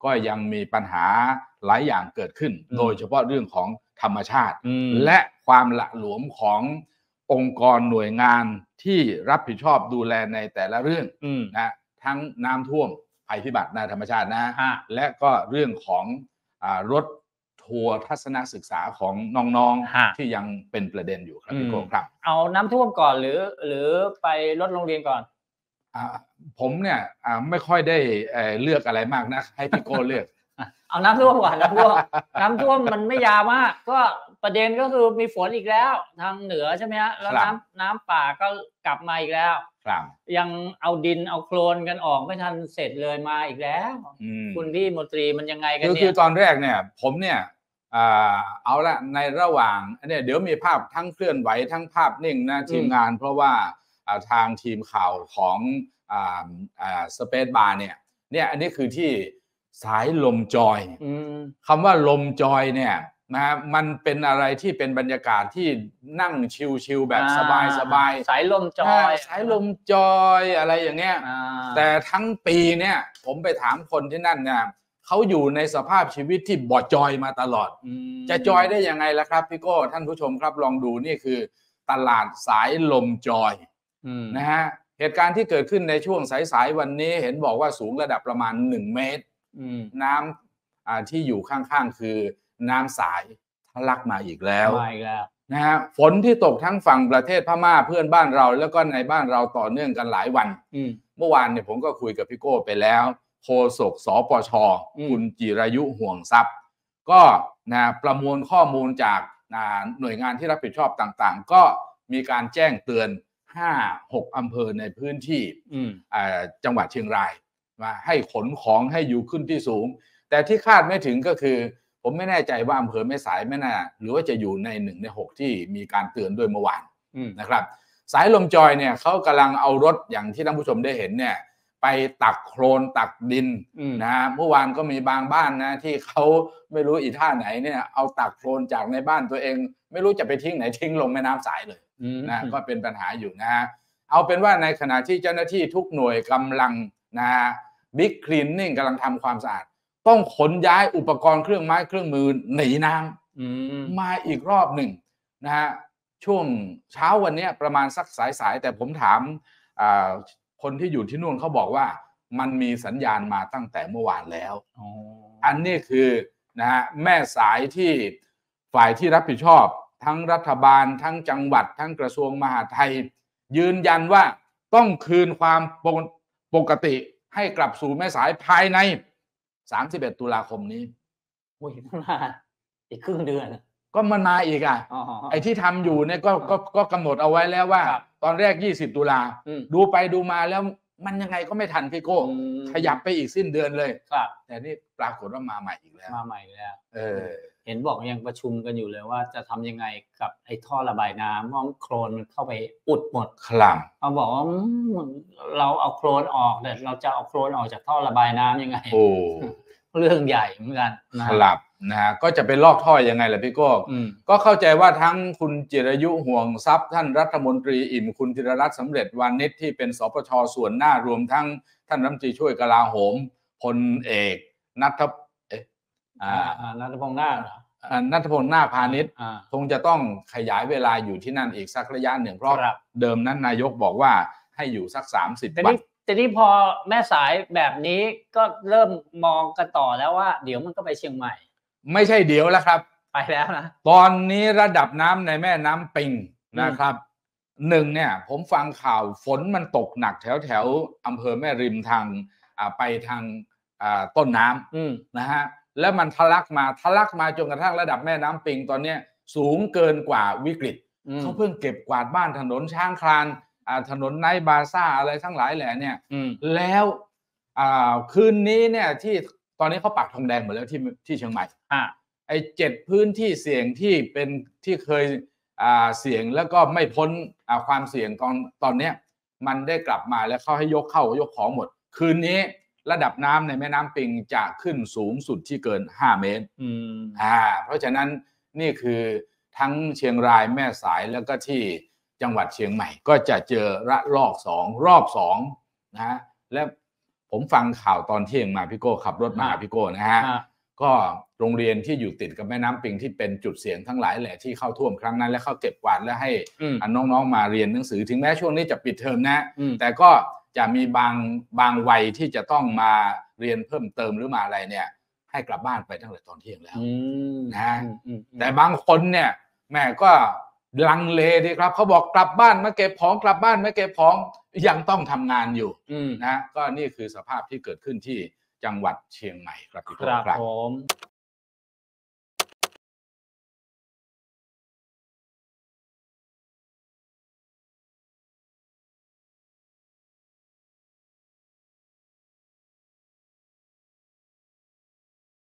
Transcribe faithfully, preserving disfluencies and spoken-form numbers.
ก็ยังมีปัญหาหลายอย่างเกิดขึ้นโดยเฉพาะเรื่องของธรรมชาติและความหละหลวมขององค์กรหน่วยงานที่รับผิดชอบดูแลในแต่ละเรื่องนะทั้งน้ำท่วมภัยพิบัติในธรรมชาตินะและก็เรื่องของอ่ารถทัวร์ทัศนศึกษาของน้องๆที่ยังเป็นประเด็นอยู่ครับพี่โก้ครับเอาน้ำท่วมก่อนหรือหรือไปรถโรงเรียนก่อนอ่าผมเนี่ยอ่าไม่ค่อยได้เอ่อเลือกอะไรมากนะให้พี่โก้เลือกเอาน้ำท่วมก่อนน้ำท่วมน้ำท่วมมันไม่ยาวมากก็ประเด็นก็คือมีฝนอีกแล้วทางเหนือใช่ไหมฮะแล้วน้ำน้ำป่าก็กลับมาอีกแล้วยังเอาดินเอาโคลนกันออกไม่ทันเสร็จเลยมาอีกแล้วคุณพี่มนตรีมันยังไงกันเนี่ยคือตอนแรกเนี่ยผมเนี่ยเอาละในระหว่างเนี่ยเดี๋ยวมีภาพทั้งเคลื่อนไหวทั้งภาพนิ่งนะทีมงานเพราะว่าทางทีมข่าวของสเปซบาร์เนี่ยเนี่ยอันนี้คือที่สายลมจอยคำว่าลมจอยเนี่ยนะมันเป็นอะไรที่เป็นบรรยากาศที่นั่งชิลๆแบบสบายๆสายลมจอยสายลมจอยอะไรอย่างเงี้ยแต่ทั้งปีเนี่ยผมไปถามคนที่นั่นเนี่ยเขาอยู่ในสภาพชีวิตที่บ่จอยมาตลอดจะจอยได้ยังไงล่ะครับพี่โก้ท่านผู้ชมครับลองดูนี่คือตลาดสายลมจอยนะฮะเหตุการณ์ที่เกิดขึ้นในช่วงสายๆวันนี้เห็นบอกว่าสูงระดับประมาณหนึ่งเมตรน้ำที่อยู่ข้างๆคือน้ำสายทะลักมาอีกแล้วนะฮะฝนที่ตกทั้งฝั่งประเทศพม่าเพื่อนบ้านเราแล้วก็ในบ้านเราต่อเนื่องกันหลายวันเมื่อวานเนี่ยผมก็คุยกับพี่โก้ไปแล้วโฆษกสปช.คุณจิรายุห่วงทรัพย์ก็นะประมวลข้อมูลจากหน่วยงานที่รับผิดชอบต่างๆก็มีการแจ้งเตือนห้า หกอำเภอในพื้นที่จังหวัดเชียงรายมาให้ขนของให้อยู่ขึ้นที่สูงแต่ที่คาดไม่ถึงก็คือผมไม่แน่ใจว่าอำเภอแม่สายไม่น่าหรือว่าจะอยู่ในหนึ่งในหกที่มีการเตือนด้วยเมื่อวานนะครับสายลมจอยเนี่ยเขากำลังเอารถอย่างที่ท่านผู้ชมได้เห็นเนี่ยไปตักโคลนตักดินนะเมื่อวานก็มีบางบ้านนะที่เขาไม่รู้อีท่าไหนเนี่ยเอาตักโคลนจากในบ้านตัวเองไม่รู้จะไปทิ้งไหนทิ้งลงแม่น้ำสายเลยนะก็เป็นปัญหาอยู่นะฮะเอาเป็นว่าในขณะที่เจ้าหน้าที่ทุกหน่วยกำลังนะบิ๊กคลีนนิ่งกำลังทำความสะอาดต้องขนย้ายอุปกรณ์เครื่องไม้เครื่องมือหนีน้ำมาอีกรอบหนึ่งนะฮะช่วงเช้าวันนี้ประมาณสักสายๆแต่ผมถามคนที่อยู่ที่นู่นเขาบอกว่ามันมีสัญญาณมาตั้งแต่เมื่อวานแล้วอันนี้คือนะฮะแม่สายที่ฝ่ายที่รับผิดชอบทั้งรัฐบาลทั้งจังหวัดทั้งกระทรวงมหาดไทยยืนยันว่าต้องคืนความปกติให้กลับสู่แม่สายภายในสามสิบเอ็ดตุลาคมนี้โอ้ยมาอีกครึ่งเดือนก็มันมาอีกอ่ะไอ้ที่ทำอยู่เนี่ยก็ก็ก็กำหนดเอาไว้แล้วว่าตอนแรกยี่สิบตุลาดูไปดูมาแล้วมันยังไงก็ไม่ทันพี่โก้ขยับไปอีกสิ้นเดือนเลยแต่นี่ปรากฏว่ามาใหม่อีกแล้วมาใหม่แล้วเออเห็นบอกยังประชุมกันอยู่เลยว่าจะทำยังไงกับไอ้ท่อระบายน้ำเพราะโคลนมันเข้าไปอุดหมดครับเขาบอกว่าเราเอาโคลนออกแต่เราจะเอาโคลนออกจากท่อระบายน้ำยังไงโอ้เรื่องใหญ่เหมือนกันนะครับนะฮะก็จะไปลอกท่อยังไงล่ะพี่โก้ก็เข้าใจว่าทั้งคุณจิรายุห่วงทรัพย์ท่านรัฐมนตรีอิ่มคุณธีรรัตน์สำเร็จวานิชที่เป็นสปช.ส่วนหน้ารวมทั้งท่านรัฐมนตรีช่วยกลาโหมพลเอกณัฐเอ๊ะอ่าณัฐพงษ์นาคณัฐพงษ์นาคพาณิชย์คงจะต้องขยายเวลาอยู่ที่นั่นอีกสักระยะหนึ่งเพราะเดิมนั้นนายกบอกว่าให้อยู่สักสามสิบวันแต่นี่พอแม่สายแบบนี้ก็เริ่มมองกันต่อแล้วว่าเดี๋ยวมันก็ไปเชียงใหม่ไม่ใช่เดี๋ยวแล้วครับไปแล้วนะตอนนี้ระดับน้ำในแม่น้ำปิงนะครับหนึ่งเนี่ยผมฟังข่าวฝนมันตกหนักแถวแถวอำเภอแม่ริมทางไปทางต้นน้ำนะฮะแล้วมันทะลักมาทะลักมาจนกระทั่งระดับแม่น้ำปิงตอนนี้สูงเกินกว่าวิกฤตเขาเพิ่งเก็บกวาดบ้านถนนช้างคลานถนนไนท์บาซ่าอะไรทั้งหลายแหล่เนี่ยแล้วคืนนี้เนี่ยที่ตอนนี้เขาปักธงแดงหมดแล้วที่ที่เชียงใหม่ไอ้เจ็ดพื้นที่เสี่ยงที่เป็นที่เคยเสี่ยงแล้วก็ไม่พ้นความเสี่ยงตอนตอนนี้มันได้กลับมาแล้วเขาให้ยกเข้ายกของหมดคืนนี้ระดับน้ำในแม่น้ำปิงจะขึ้นสูงสุดที่เกินห้าเมตรอ่าเพราะฉะนั้นนี่คือทั้งเชียงรายแม่สายแล้วก็ที่จังหวัดเชียงใหม่ก็จะเจอระลอกสองรอบสองนะและผผมฟังข่าวตอนเที่ยงมาพี่โก้ขับรถมาหาพี่โก้นะฮะก็โรงเรียนที่อยู่ติดกับแม่น้ำปิงที่เป็นจุดเสี่ยงทั้งหลายแหละที่เข้าท่วมครั้งนั้นและเข้าเก็บกวาดและให้น้องๆมาเรียนหนังสือถึงแม้ช่วงนี้จะปิดเทอมนะแต่ก็จะมีบางบางวัยที่จะต้องมาเรียนเพิ่มเติมหรือมาอะไรเนี่ยให้กลับบ้านไปตั้งแต่ตอนเที่ยงแล้วนะแต่บางคนเนี่ยแม่ก็ลังเลดีครับเขาบอกกลับบ้านมาเก็บของกลับบ้านมาเก็บของยังต้องทำงานอยู่นะก็นี่คือสภาพที่เกิดขึ้นที่จังหวัดเชียงใหม่ครับพี่โก้ครับผม